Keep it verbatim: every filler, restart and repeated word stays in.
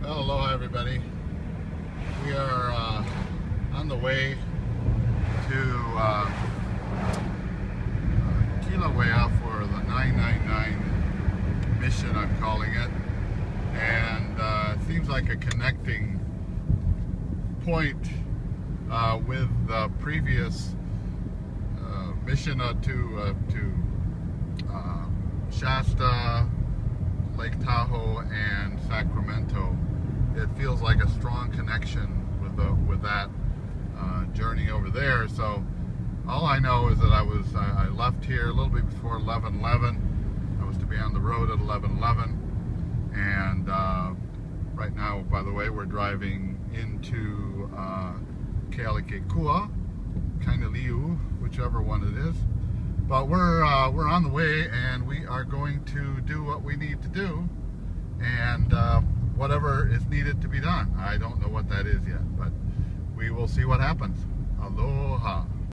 Well, aloha everybody. We are uh, on the way to uh, uh, Kīlauea for the nine nine nine mission, I'm calling it. And uh, it seems like a connecting point uh, with the previous uh, mission uh, to, uh, to uh, Shasta, Lake Tahoe, and Sacramento. It feels like a strong connection with the with that uh, journey over there. So all I know is that I was I, I left here a little bit before eleven eleven. I was to be on the road at eleven eleven, and uh, right now, by the way, we're driving into uh, Kīlauea, Kīlauea, whichever one it is. But we're uh, we're on the way, and we are going to do what we need to do, and uh, whatever is needed to be done. I don't know what that is yet, but we will see what happens. Aloha.